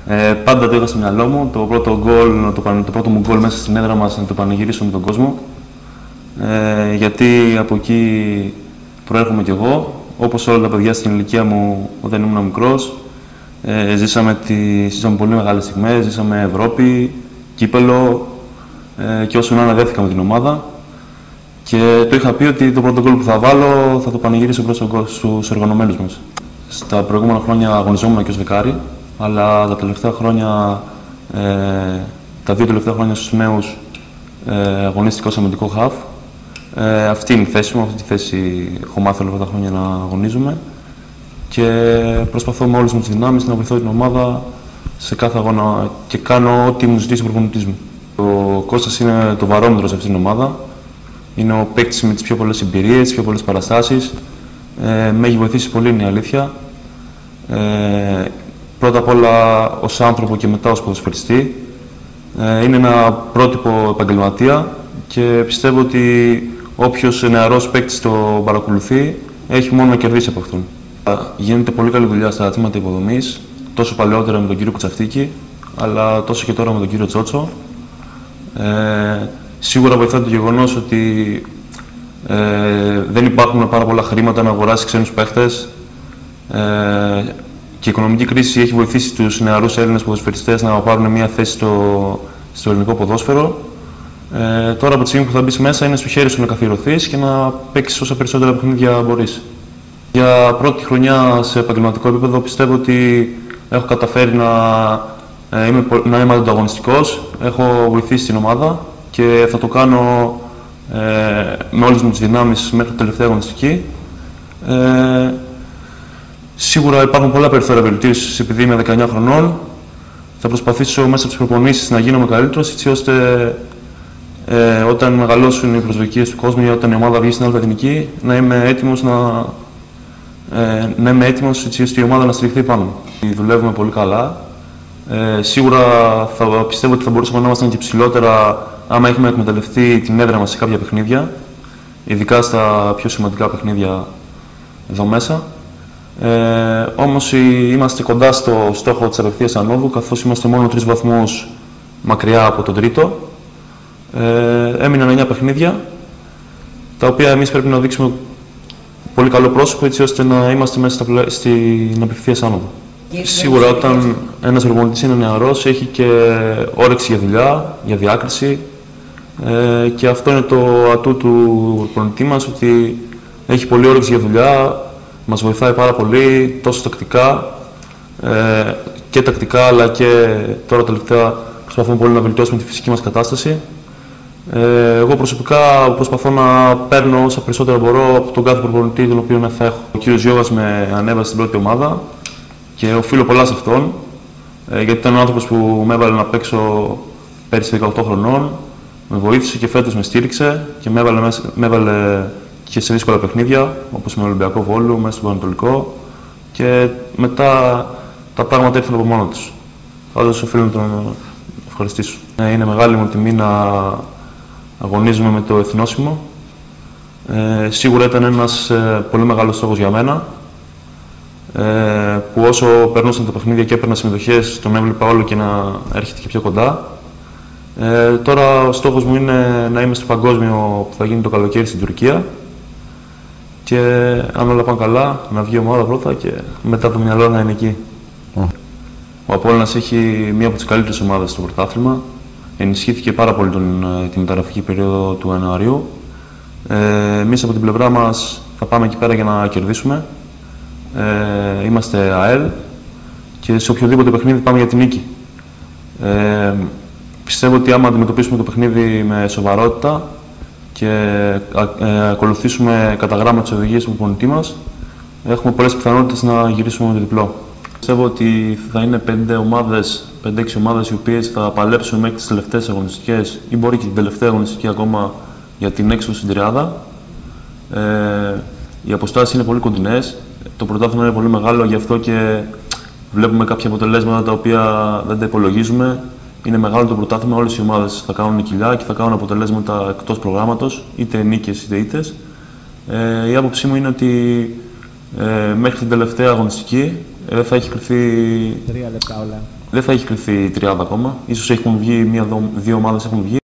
Πάντα το είχα στο μυαλό μου. Το πρώτο μου γκολ μέσα στην έδρα μας να το πανηγυρίσω με τον κόσμο. Γιατί από εκεί προέρχομαι κι εγώ. Όπως όλα τα παιδιά στην ηλικία μου όταν ήμουν μικρός. Ζήσαμε πολύ μεγάλες στιγμές, ζήσαμε Ευρώπη, κύπελο και όσο να αναδέθηκα με την ομάδα. Και το είχα πει ότι το πρώτο γκολ που θα βάλω θα το πανηγυρίσω προς στους οργανωμένους μας. Στα προηγούμενα χρόνια αγωνιζόμουν και ως δεκάρι, αλλά τα τελευταία χρόνια, τα 2 τελευταία χρόνια στους νέους αγωνίστηκα ως αμυντικό χαφ. Αυτή είναι η θέση μου, αυτή τη θέση έχω μάθει όλα αυτά τα χρόνια να αγωνίζομαι και προσπαθώ με όλες μου τις δυνάμεις να βοηθώ την ομάδα σε κάθε αγώνα και κάνω ό,τι μου ζητήσει ο προπονητής μου. Ο Κώστας είναι το βαρόμετρο σε αυτήν την ομάδα. Είναι ο παίκτης με τις πιο πολλές εμπειρίες, τις πιο πολλές παραστάσεις. Με έχει βοηθήσει πολύ, είναι η αλήθεια. Πρώτα απ' όλα ως άνθρωπο και μετά ως ποδοσφαιριστή. Είναι ένα πρότυπο επαγγελματία και πιστεύω ότι όποιος νεαρός παίκτης το παρακολουθεί έχει μόνο να κερδίσει από αυτόν. Γίνεται πολύ καλή δουλειά στα τμήματα υποδομής, τόσο παλαιότερα με τον κύριο Κουτσαφτίκη, αλλά τόσο και τώρα με τον κύριο Τσότσο. Σίγουρα βοηθάει το γεγονός ότι δεν υπάρχουν πάρα πολλά χρήματα να αγοράσει ξένους παίχτες και η οικονομική κρίση έχει βοηθήσει τους νεαρούς Έλληνες ποδοσφαιριστές να πάρουν μια θέση στο ελληνικό ποδόσφαιρο. Τώρα από τη στιγμή που θα μπεις μέσα είναι στο χέρι σου να καθιερωθείς και να παίξεις όσα περισσότερα παιχνίδια μπορείς. Για πρώτη χρονιά σε επαγγελματικό επίπεδο πιστεύω ότι έχω καταφέρει να είμαι ανταγωνιστικός, έχω βοηθήσει την ομάδα και θα το κάνω με όλες μου τις δυνάμεις μέχρι την τελευταία αγωνιστική. Σίγουρα υπάρχουν πολλά περιθώρια βελτίωσης επειδή είμαι 19 χρονών. Θα προσπαθήσω μέσα από τις προπονήσεις να γίνομαι καλύτερος, έτσι ώστε όταν μεγαλώσουν οι προσδοκίες του κόσμου ή όταν η ομάδα βγει στην άλλη εθνική, να είμαι έτοιμος έτσι ώστε η ομάδα να στηριχθεί πάνω μου. Δουλεύουμε πολύ καλά. Σίγουρα πιστεύω ότι θα μπορούσαμε να ήμασταν και ψηλότερα άμα έχουμε εκμεταλλευτεί την έδρα μας σε κάποια παιχνίδια, ειδικά στα πιο σημαντικά παιχνίδια εδώ μέσα. Όμως είμαστε κοντά στο στόχο της απευθείας ανόδου, καθώς είμαστε μόνο 3 βαθμούς μακριά από τον τρίτο. Έμειναν 9 παιχνίδια, τα οποία εμείς πρέπει να δείξουμε πολύ καλό πρόσωπο, έτσι ώστε να είμαστε μέσα στην απευθείας άνοδο. Σίγουρα όταν ένας προπονητής είναι νεαρός, έχει και όρεξη για δουλειά, για διάκριση και αυτό είναι το ατού του προπονητή μας, ότι έχει πολύ όρεξη για δουλειά, μας βοηθάει πάρα πολύ, τόσο τακτικά αλλά και τώρα τελευταία προσπαθούμε πολύ να βελτιώσουμε τη φυσική μας κατάσταση. Εγώ προσωπικά προσπαθώ να παίρνω όσα περισσότερα μπορώ από τον κάθε προπονητή τον οποίο θα έχω. Ο κύριος Γιώργας με ανέβασε στην πρώτη ομάδα και οφείλω πολλά σε αυτόν, γιατί ήταν ο άνθρωπος που με έβαλε να παίξω πέρυσι 18 χρονών, με βοήθησε και φέτος με στήριξε και με έβαλε και σε δύσκολα παιχνίδια, όπως με Ολυμπιακό Βόλου, μέσα στο Πανατολικό και μετά τα πράγματα ήρθαν από μόνο τους. Πάντως οφείλω να τον ευχαριστήσω. Είναι μεγάλη μου τιμή να αγωνίζουμε με το εθνόσημο. Σίγουρα ήταν ένας πολύ μεγάλος στόχος για μένα, που όσο περνούσαν τα παιχνίδια και έπαιρνα συμμετοχές, τον έβλεπα όλο και να έρχεται και πιο κοντά. Τώρα ο στόχος μου είναι να είμαι στο παγκόσμιο που θα γίνει το καλοκαίρι στην Τουρκία και αν όλα πάνε καλά, να βγει η ομάδα πρώτα και μετά το μυαλό να είναι εκεί. Ο Απόλλωνας έχει μία από τις καλύτερες ομάδες στο πρωτάθλημα. Ενισχύθηκε πάρα πολύ τη μεταγραφική περίοδο του Ιανουαρίου. Εμείς από την πλευρά μας θα πάμε εκεί πέρα για να κερδίσουμε. Είμαστε ΑΕΛ και σε οποιοδήποτε παιχνίδι πάμε για την νίκη. Πιστεύω ότι άμα αντιμετωπίσουμε το παιχνίδι με σοβαρότητα και ακολουθήσουμε κατά γράμμα τις οδηγίες του προπονητή μας, έχουμε πολλές πιθανότητες να γυρίσουμε με το διπλό. Πιστεύω ότι θα είναι 5-6 ομάδες οι οποίες θα παλέψουν μέχρι τις τελευταίες αγωνιστικές ή μπορεί και την τελευταία αγωνιστική ακόμα για την έξοδο στην τριάδα. Οι αποστάσεις είναι πολύ κοντινές, το πρωτάθλημα είναι πολύ μεγάλο, γι' αυτό και βλέπουμε κάποια αποτελέσματα τα οποία δεν τα υπολογίζουμε. Είναι μεγάλο το πρωτάθλημα, όλες οι ομάδες θα κάνουν κοιλιά και θα κάνουν αποτελέσματα εκτός προγράμματος, είτε νίκες είτε ήττες. Η άποψή μου είναι ότι μέχρι την τελευταία αγωνιστική θα έχει κρυφθεί. 3 λεπτά όλα. δεν θα έχει κρυφθεί η τριάδα ακόμα. Ίσως έχουν βγει, δύο ομάδες έχουν βγει.